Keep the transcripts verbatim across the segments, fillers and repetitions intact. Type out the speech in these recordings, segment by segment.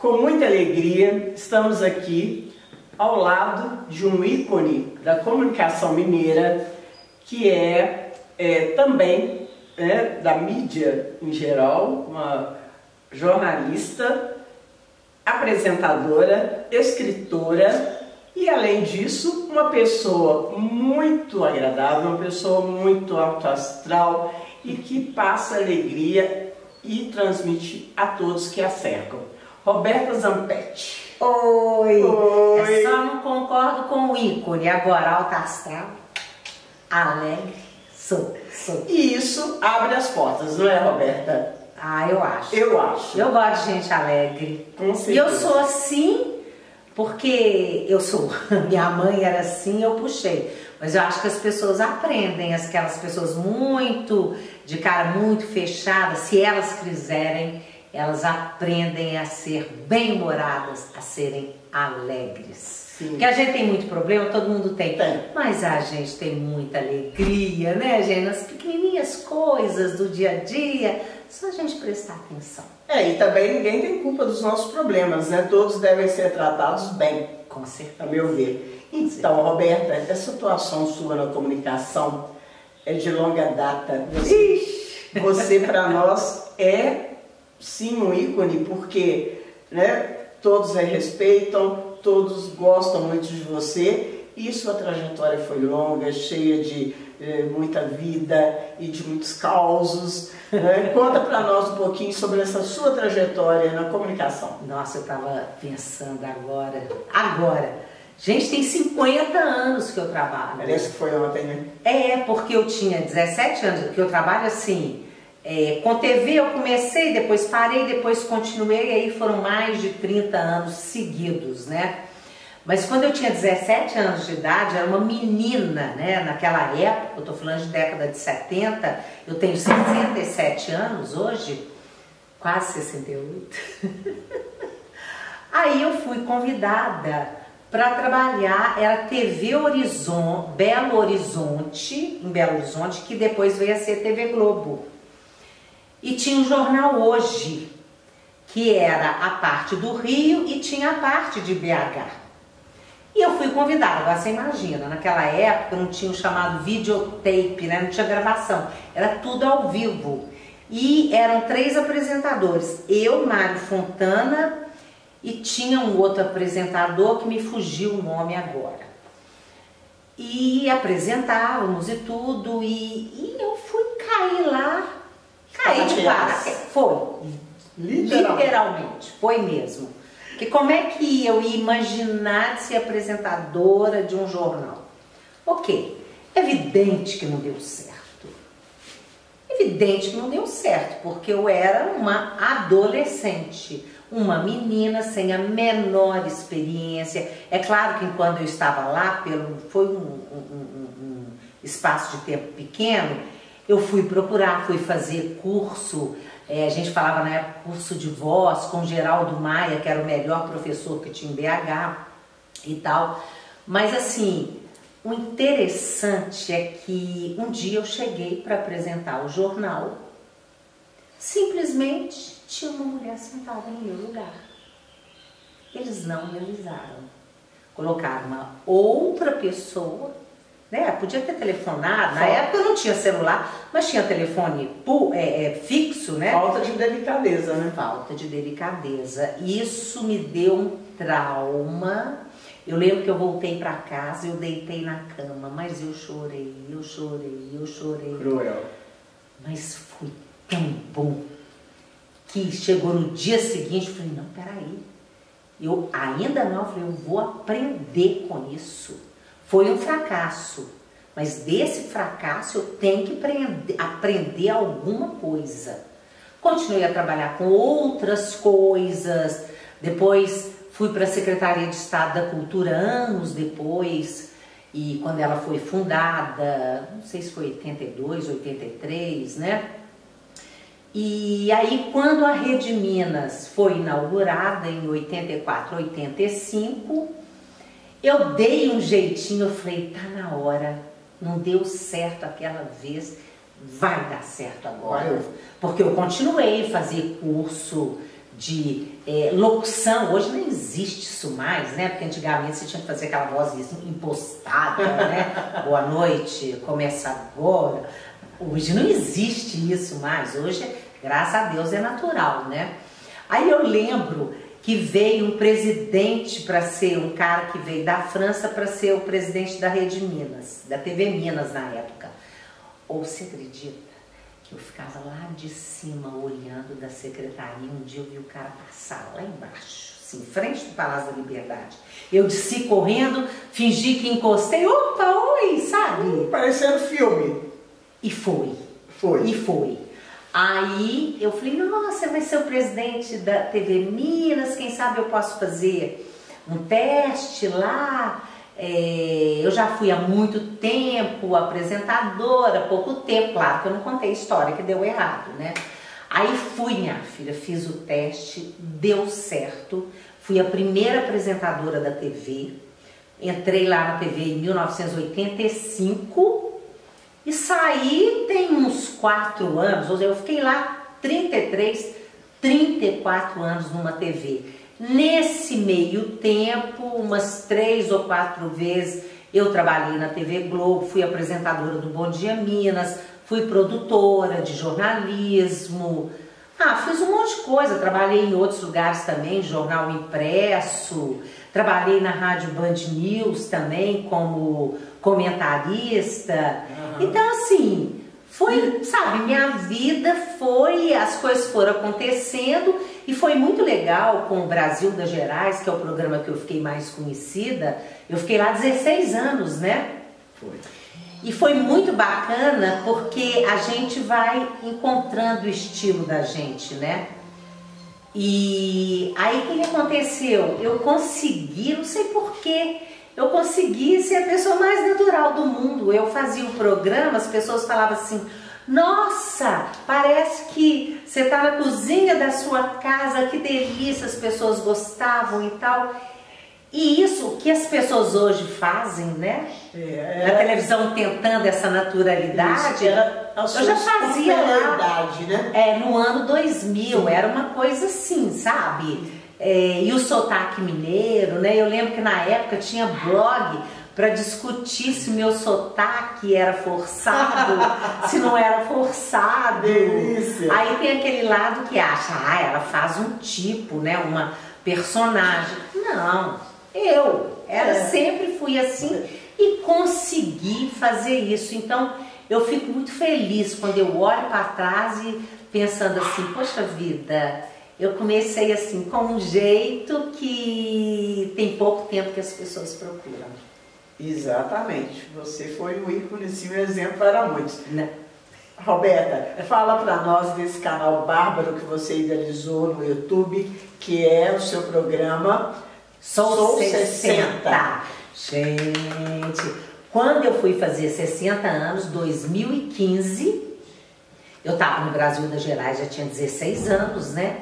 Com muita alegria, estamos aqui ao lado de um ícone da comunicação mineira, que é, é também é, da mídia em geral, uma jornalista, apresentadora, escritora e, além disso, uma pessoa muito agradável, uma pessoa muito autoastral e que passa alegria e transmite a todos que a cercam. Roberta Zampetti. Oi! Oi! Eu só não concordo com o ícone. Agora, alta astral, alegre, sou, sou. E isso abre as portas, não é, Roberta? Ah, eu acho. Eu acho. Eu gosto de gente alegre. Com certeza. E eu sou assim porque eu sou. Minha mãe era assim, eu puxei. Mas eu acho que as pessoas aprendem, aquelas pessoas muito, de cara muito fechada, se elas quiserem, elas aprendem a ser bem-humoradas, a serem alegres. Sim. Porque a gente tem muito problema, todo mundo tem. Tem. Mas a gente tem muita alegria, né, gente? Nas pequenininhas coisas do dia a dia, só a gente prestar atenção. É, e também ninguém tem culpa dos nossos problemas, né? Todos devem ser tratados bem, Com certeza. a meu ver. Então, Roberta, essa atuação sua na comunicação é de longa data. Você, você para nós, é sim um ícone, porque né, todos a respeitam, todos gostam muito de você e sua trajetória foi longa, cheia de eh, muita vida e de muitos causos. Né? Conta para nós um pouquinho sobre essa sua trajetória na comunicação. Nossa, eu estava pensando agora, agora. Gente, tem cinquenta anos que eu trabalho. Parece que foi ontem, né? É, porque eu tinha dezessete anos, que eu trabalho assim, é, com T V eu comecei, depois parei, depois continuei, e aí foram mais de trinta anos seguidos, né? Mas quando eu tinha dezessete anos de idade, era uma menina, né? Naquela época, eu tô falando de década de setenta, eu tenho sessenta e sete anos hoje, quase sessenta e oito. Aí eu fui convidada para trabalhar, era T V Horizonte, Belo Horizonte, em Belo Horizonte, que depois veio a ser T V Globo. E tinha o jornal Hoje, que era a parte do Rio e tinha a parte de B H. E eu fui convidada, agora você imagina, naquela época não tinha o chamado videotape, né? Não tinha gravação, era tudo ao vivo. E eram três apresentadores, eu, Mário Fontana, e tinha um outro apresentador que me fugiu o nome agora. E apresentávamos e tudo, e, e eu fui cair lá, cair de paraquedas. Foi, Literalmente. literalmente, foi mesmo. Porque como é que eu ia imaginar de ser apresentadora de um jornal? Ok, evidente que não deu certo. Evidente que não deu certo, porque eu era uma adolescente. Uma menina sem a menor experiência. É claro que quando eu estava lá, pelo, foi um, um, um, um espaço de tempo pequeno, eu fui procurar, fui fazer curso, é, a gente falava na época curso de voz com Geraldo Maia, que era o melhor professor que tinha em B H e tal. Mas assim, o interessante é que um dia eu cheguei para apresentar o jornal, simplesmente tinha uma mulher sentada no meu lugar. Eles não me avisaram. Colocaram uma outra pessoa, né? Podia ter telefonado, na época não tinha celular, mas tinha telefone é, é, fixo, né? Falta de delicadeza, né? Falta de delicadeza. Isso me deu um trauma. Eu lembro que eu voltei para casa, eu deitei na cama, mas eu chorei, eu chorei, eu chorei. Cruel. Mas foi tão bom que chegou no dia seguinte, eu falei, não, peraí, eu ainda não, eu falei, eu vou aprender com isso. Foi um fracasso, mas desse fracasso eu tenho que aprender, aprender alguma coisa. Continuei a trabalhar com outras coisas, depois fui para a Secretaria de Estado da Cultura anos depois, e quando ela foi fundada, não sei se foi oitenta e dois, oitenta e três, né? E aí, quando a Rede Minas foi inaugurada em oitenta e quatro, oitenta e cinco, eu dei um jeitinho, eu falei, tá na hora, não deu certo aquela vez, vai dar certo agora. Porque eu continuei a fazer curso de é, locução. Hoje não existe isso mais, né? Porque antigamente você tinha que fazer aquela voz impostada, né? Boa noite, começa agora. Hoje não existe isso mais. Hoje, graças a Deus, é natural, né? Aí eu lembro que veio um presidente para ser, um cara que veio da França para ser o presidente da Rede Minas, da T V Minas na época. Ou você acredita que eu ficava lá de cima olhando da secretaria, um dia eu vi o cara passar lá embaixo, assim, em frente do Palácio da Liberdade. Eu desci correndo, fingi que encostei, opa, oi, sabe? Parecendo filme. E foi. Foi. E foi. Aí eu falei, nossa, vai ser o presidente da T V Minas, quem sabe eu posso fazer um teste lá. É, eu já fui há muito tempo apresentadora, há pouco tempo, claro que eu não contei a história que deu errado, né? Aí fui, minha filha, fiz o teste, deu certo, fui a primeira apresentadora da T V, entrei lá na T V em mil novecentos e oitenta e cinco e saí tem uns quatro anos, eu fiquei lá trinta e três, trinta e quatro anos numa T V. Nesse meio tempo, umas três ou quatro vezes, eu trabalhei na T V Globo, fui apresentadora do Bom Dia Minas, fui produtora de jornalismo, ah, fiz um monte de coisa, trabalhei em outros lugares também, jornal impresso, trabalhei na Rádio Band News também como comentarista, uhum. Então assim, foi, sabe, minha vida foi, as coisas foram acontecendo e foi muito legal com o Brasil das Gerais, que é o programa que eu fiquei mais conhecida. Eu fiquei lá dezesseis anos, né? Foi. E foi muito bacana porque a gente vai encontrando o estilo da gente, né? E aí o que aconteceu? Eu consegui, não sei porquê, eu consegui ser a pessoa mais natural do mundo. Eu fazia o programa, as pessoas falavam assim, nossa, parece que você está na cozinha da sua casa, que delícia, as pessoas gostavam e tal. E isso que as pessoas hoje fazem, né? É, na televisão tentando essa naturalidade, isso, era eu já fazia lá, né? É, no ano dois mil, sim. Era uma coisa assim, sabe? É, e o sotaque mineiro, né? Eu lembro que na época tinha blog para discutir se meu sotaque era forçado, se não era forçado. Delícia. Aí tem aquele lado que acha, ah, ela faz um tipo, né? Uma personagem. Não, eu era, é. sempre fui assim e consegui fazer isso. Então eu fico muito feliz quando eu olho para trás e pensando assim, poxa vida, eu comecei assim com um jeito que tem pouco tempo que as pessoas procuram. Exatamente, você foi um ícone, sim, um exemplo para muitos. Não. Roberta, fala para nós desse canal bárbaro que você idealizou no YouTube, que é o seu programa Sou, Sou sessenta. Gente, quando eu fui fazer sessenta anos, dois mil e quinze, eu estava no Brasil das Gerais, já tinha dezesseis anos, né?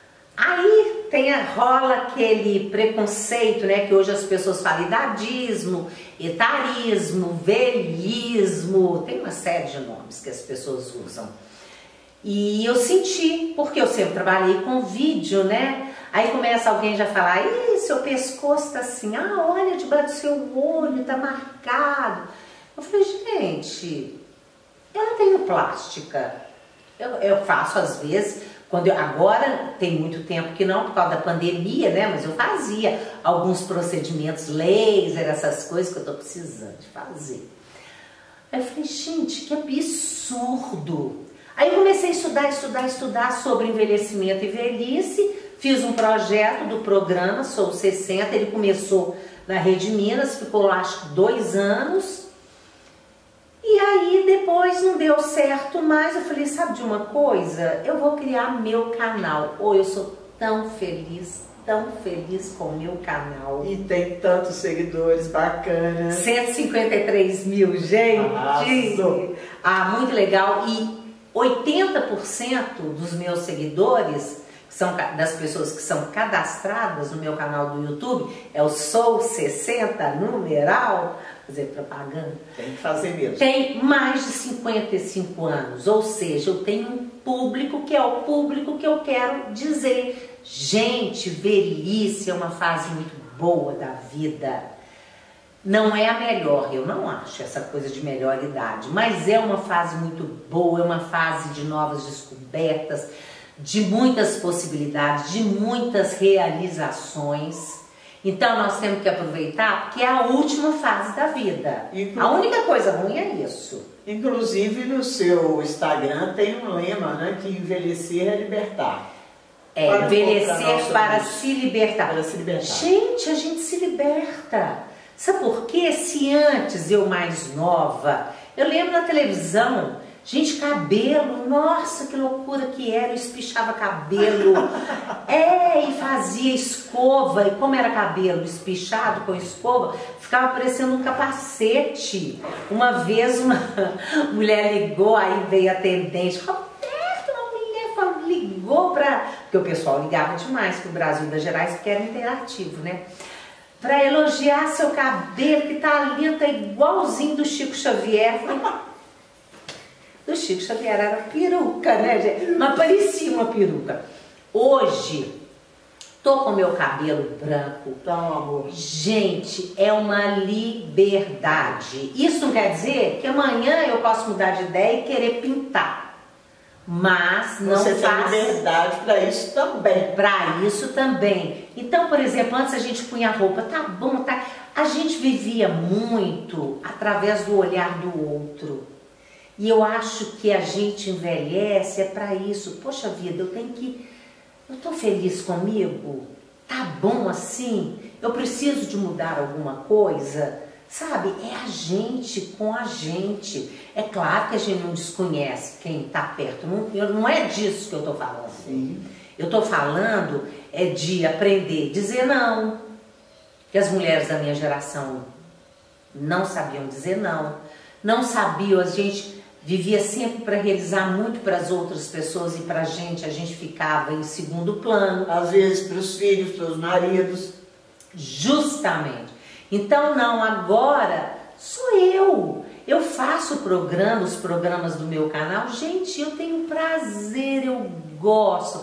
Aí tem, rola aquele preconceito, né, que hoje as pessoas falam idadismo, etarismo, velhismo, tem uma série de nomes que as pessoas usam. E eu senti, porque eu sempre trabalhei com vídeo, né? Aí começa alguém já a falar, ih, seu pescoço tá assim, ah, olha, debaixo do seu olho, tá marcado. Eu falei, gente, eu não tenho plástica. Eu, eu faço às vezes, quando eu, agora tem muito tempo que não, por causa da pandemia, né? Mas eu fazia alguns procedimentos laser, essas coisas que eu tô precisando de fazer. Aí eu falei, gente, que absurdo. Aí eu comecei a estudar, estudar, estudar sobre envelhecimento e velhice, fiz um projeto do programa Sou sessenta, ele começou na Rede Minas, ficou lá acho que dois anos, e aí depois não deu certo mais, eu falei, sabe de uma coisa? Eu vou criar meu canal, ou eu sou tão feliz, tão feliz com o meu canal. E tem tantos seguidores bacanas. cento e cinquenta e três mil, gente! Arrasou. Ah, muito legal, e oitenta por cento dos meus seguidores, são das pessoas que são cadastradas no meu canal do YouTube, é o Sou sessenta, numeral, fazer propaganda. Tem que fazer mesmo. Tem mais de cinquenta e cinco anos, ou seja, eu tenho um público que é o público que eu quero dizer. Gente, velhice é uma fase muito boa da vida. Não é a melhor, eu não acho essa coisa de melhor idade, mas é uma fase muito boa, é uma fase de novas descobertas, de muitas possibilidades, de muitas realizações. Então nós temos que aproveitar, porque é a última fase da vida. Inclu... A única coisa ruim é isso. Inclusive no seu Instagram tem um lema, né, que envelhecer é libertar. É, para envelhecer para se libertar. Para se libertar. Gente, a gente se liberta. Sabe por quê? Se antes, eu mais nova, eu lembro na televisão, gente, cabelo, nossa, que loucura que era, eu espichava cabelo, é, e fazia escova, e como era cabelo espichado com escova, ficava parecendo um capacete. Uma vez uma mulher ligou, aí veio a atendente, Roberto, uma mulher ligou para... Porque o pessoal ligava demais para o Brasil e Minas Gerais, porque era interativo, né? Para elogiar seu cabelo, que tá lindo, tá igualzinho do Chico Xavier. Do Chico Xavier era peruca, né, gente? Mas parecia uma peruca. Hoje, tô com meu cabelo branco. Então, amor. Gente, é uma liberdade. Isso não quer dizer que amanhã eu posso mudar de ideia e querer pintar. Mas não Você faz... tem liberdade para isso também. Para isso também. Então, por exemplo, antes a gente punha roupa, tá bom, tá... A gente vivia muito através do olhar do outro. E eu acho que a gente envelhece é para isso. Poxa vida, eu tenho que... Eu tô feliz comigo? Tá bom assim? Eu preciso de mudar alguma coisa? Sabe, é a gente com a gente. É claro que a gente não desconhece quem está perto. Não, eu, não é disso que eu estou falando. Sim. Eu estou falando é de aprender, dizer não. Que as mulheres da minha geração não sabiam dizer não. Não sabiam, a gente vivia sempre para realizar muito para as outras pessoas e para a gente, a gente ficava em segundo plano. Às vezes para os filhos, para os maridos. Justamente. Então não, agora sou eu. Eu faço programas, os programas do meu canal. Gente, eu tenho prazer, eu gosto,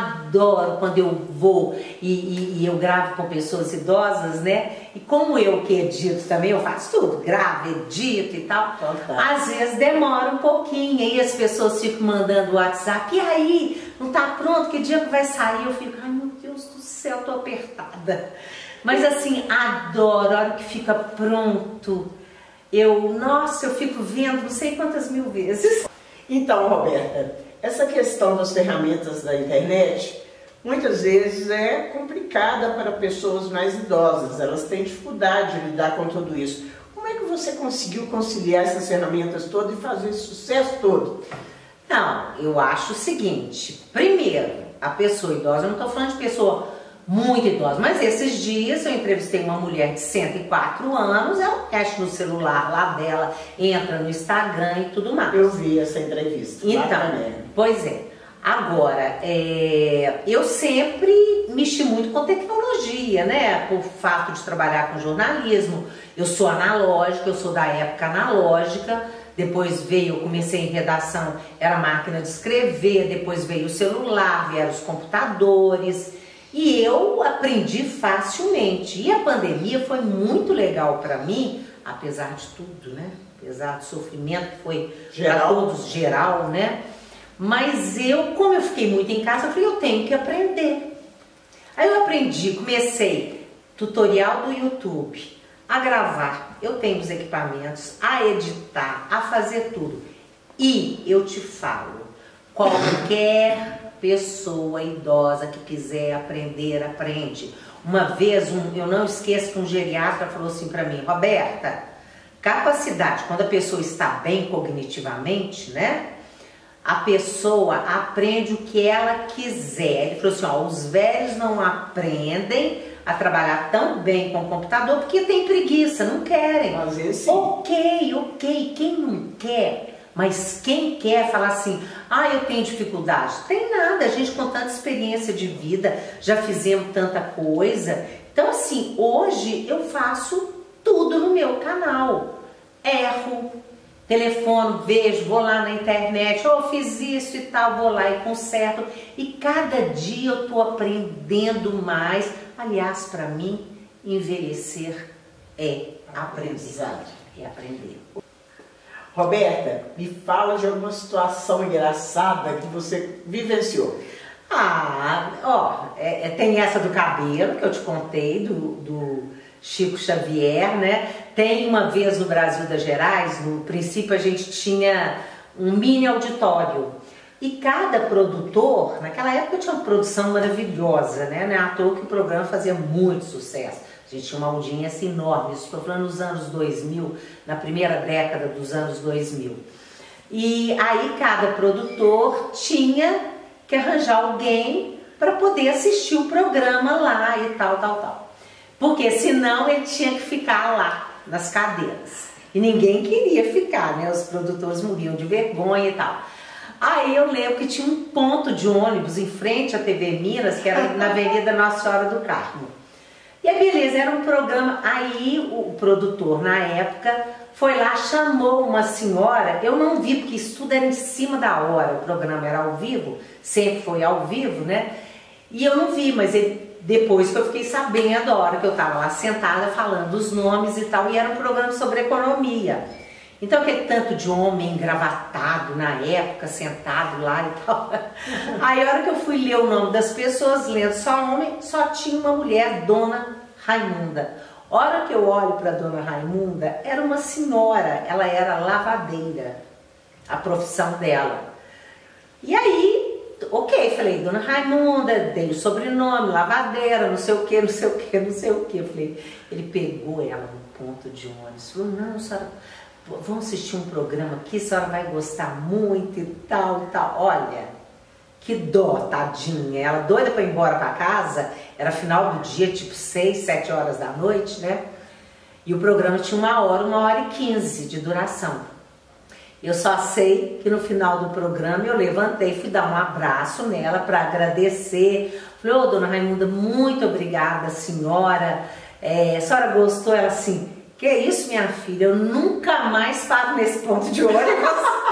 adoro quando eu vou e, e, e eu gravo com pessoas idosas, né? E como eu que edito também, eu faço tudo, gravo, edito e tal. Fantástico. Às vezes demora um pouquinho, aí as pessoas ficam mandando WhatsApp, e aí, não tá pronto, que dia que vai sair? Eu fico, ai meu Deus do céu, tô apertada. Mas assim, adoro, a hora que fica pronto, eu, nossa, eu fico vendo não sei quantas mil vezes. Então, Roberta, essa questão das ferramentas da internet, muitas vezes é complicada para pessoas mais idosas, elas têm dificuldade de lidar com tudo isso. Como é que você conseguiu conciliar essas ferramentas todas e fazer esse sucesso todo? Não, eu acho o seguinte, primeiro, a pessoa idosa, eu não estou falando de pessoa muito idosa, mas esses dias eu entrevistei uma mulher de cento e quatro anos, ela mexe no celular lá dela, entra no Instagram e tudo mais. Eu vi essa entrevista. Então, pois é. Agora, é, eu sempre mexi muito com tecnologia, né? Por fato de trabalhar com jornalismo, eu sou analógica, eu sou da época analógica, depois veio, eu comecei em redação, era a máquina de escrever, depois veio o celular, vieram os computadores... E eu aprendi facilmente. E a pandemia foi muito legal para mim, apesar de tudo, né? Apesar do sofrimento que foi para todos geral, né? Mas eu, como eu fiquei muito em casa, eu falei, eu tenho que aprender. Aí eu aprendi, comecei tutorial do YouTube, a gravar, eu tenho os equipamentos, a editar, a fazer tudo. E eu te falo, qualquer pessoa idosa que quiser aprender, aprende. Uma vez, um, eu não esqueço que um geriatra falou assim para mim, Roberta, capacidade, quando a pessoa está bem cognitivamente, né? A pessoa aprende o que ela quiser. Ele falou assim, ó, os velhos não aprendem a trabalhar tão bem com o computador porque tem preguiça, não querem. Às vezes sim. Ok, ok, quem não quer... Mas quem quer falar assim, ah, eu tenho dificuldade? Tem nada, a gente com tanta experiência de vida, já fizemos tanta coisa. Então assim, hoje eu faço tudo no meu canal. Erro, telefono, vejo, vou lá na internet, oh, fiz isso e tal, vou lá e conserto. E cada dia eu estou aprendendo mais. Aliás, para mim, envelhecer é aprender. É aprender. Roberta, me fala de alguma situação engraçada que você vivenciou. Ah, ó, é, é, tem essa do cabelo que eu te contei, do, do Chico Xavier, né? Tem uma vez no Brasil das Gerais, no princípio a gente tinha um mini auditório. E cada produtor, naquela época tinha uma produção maravilhosa, né? Não é à toa que o programa fazia muito sucesso. A gente tinha uma audiência enorme, isso estou falando nos anos dois mil, na primeira década dos anos dois mil. E aí cada produtor tinha que arranjar alguém para poder assistir o programa lá e tal, tal, tal. Porque senão ele tinha que ficar lá, nas cadeiras. E ninguém queria ficar, né? Os produtores morriam de vergonha e tal. Aí eu lembro que tinha um ponto de ônibus em frente à T V Minas, que era na Avenida Nossa Senhora do Carmo. E aí beleza, era um programa, aí o, o produtor na época foi lá, chamou uma senhora, eu não vi porque isso tudo era em cima da hora, o programa era ao vivo, sempre foi ao vivo, né? E eu não vi, mas ele, depois que eu fiquei sabendo, a hora que eu estava lá sentada falando os nomes e tal, e era um programa sobre economia. Então aquele tanto de homem engravatado na época, sentado lá e tal. Aí a hora que eu fui ler o nome das pessoas, lendo só homem, só tinha uma mulher, Dona Raimunda. A hora que eu olho para Dona Raimunda, era uma senhora, ela era lavadeira, a profissão dela. E aí, ok, falei, Dona Raimunda, dei o sobrenome, lavadeira, não sei o que, não sei o que, não sei o que. Falei, ele pegou ela no ponto de ônibus, falou, não, senhora, vamos assistir um programa aqui, a senhora vai gostar muito e tal e tal. Olha, que dó, tadinha. Ela doida para ir embora para casa, era final do dia, tipo seis, sete horas da noite, né? E o programa tinha uma hora, uma hora e quinze de duração. Eu só sei que no final do programa eu levantei, fui dar um abraço nela para agradecer. Falei, ô, Dona Raimunda, muito obrigada, senhora. É, a senhora gostou? Ela assim... Que isso, minha filha, eu nunca mais paro nesse ponto de ônibus.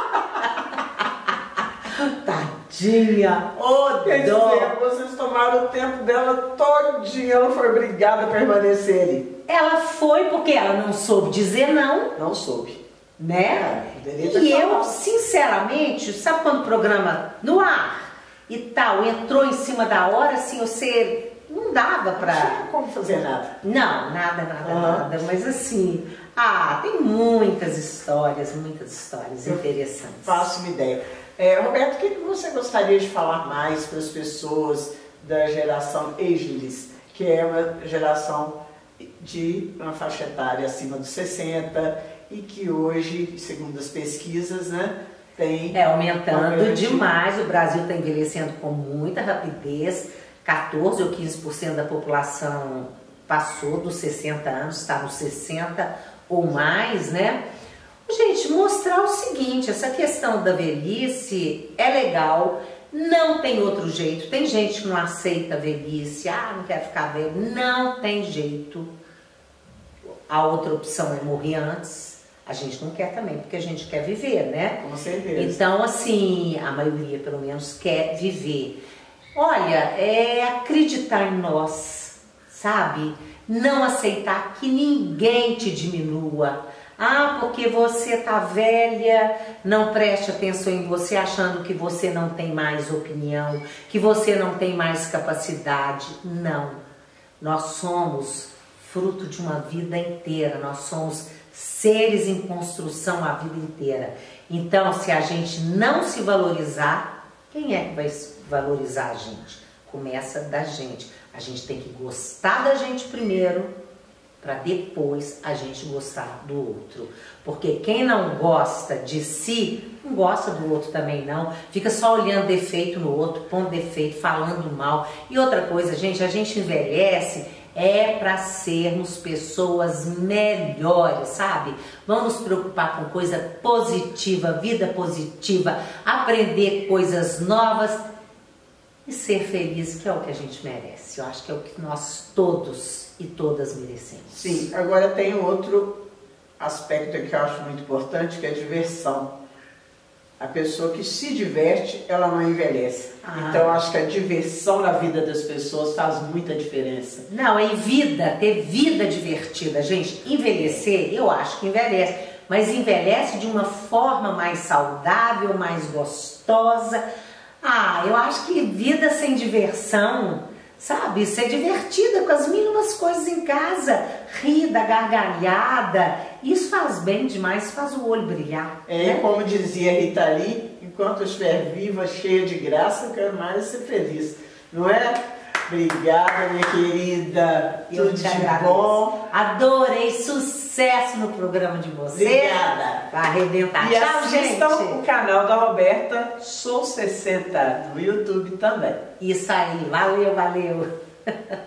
Tadinha, ô Quer dó. dizer, vocês tomaram o tempo dela todinha, ela foi obrigada a permanecer ali. Ela foi porque ela não soube dizer não. Não soube. Né? É, poderia ter e eu, falado. sinceramente, sabe quando o programa no ar e tal, entrou em cima da hora, assim, você... Não dava pra... Não tinha como fazer nada. Não, nada, nada, Uhum. nada. Mas assim, ah, tem muitas histórias, muitas histórias interessantes. Faço uma ideia. É, Roberto, o que você gostaria de falar mais para as pessoas da geração Ageless, que é uma geração de uma faixa etária acima dos sessenta e que hoje, segundo as pesquisas, né, tem... É, aumentando grande... demais. O Brasil está envelhecendo com muita rapidez. quatorze ou quinze por cento da população passou dos sessenta anos, está nos sessenta ou mais, né? Gente, mostrar o seguinte, essa questão da velhice é legal, não tem outro jeito. Tem gente que não aceita a velhice, ah, não quero ficar velho. Não tem jeito. A outra opção é morrer antes. A gente não quer também, porque a gente quer viver, né? Com certeza. Então, assim, a maioria, pelo menos, quer viver. Olha, é acreditar em nós, sabe? Não aceitar que ninguém te diminua. Ah, porque você tá velha, não preste atenção em você achando que você não tem mais opinião, que você não tem mais capacidade. Não. Nós somos fruto de uma vida inteira, nós somos seres em construção a vida inteira. Então, se a gente não se valorizar, quem é que vai valorizar a gente? Começa da gente. A gente tem que gostar da gente primeiro, para depois a gente gostar do outro. Porque quem não gosta de si, não gosta do outro também não. Fica só olhando defeito no outro, pondo defeito, falando mal. E outra coisa, gente, a gente envelhece é para sermos pessoas melhores, sabe? Vamos nos preocupar com coisa positiva, vida positiva, aprender coisas novas e ser feliz, que é o que a gente merece. Eu acho que é o que nós todos e todas merecemos. Sim, agora tem outro aspecto que eu acho muito importante, que é a diversão. A pessoa que se diverte, ela não envelhece. Ah. Então, eu acho que a diversão na vida das pessoas faz muita diferença. Não, é vida, ter vida divertida. Gente, envelhecer, eu acho que envelhece. Mas envelhece de uma forma mais saudável, mais gostosa. Ah, eu acho que vida sem diversão, sabe? Ser divertida com as mínimas coisas em casa. Rir da gargalhada. Isso faz bem demais, faz o olho brilhar. É, né? Como dizia Rita Lee, enquanto eu estiver viva, cheia de graça, eu quero mais ser feliz. Não é? Obrigada, minha querida. Eu Tudo te de agradeço. bom. Adorei, sucesso no programa de você. Obrigada. Vai arrebentar. E Tchau, assistam gente. o canal da Roberta, Sou sessenta, no YouTube também. Isso aí, valeu, valeu.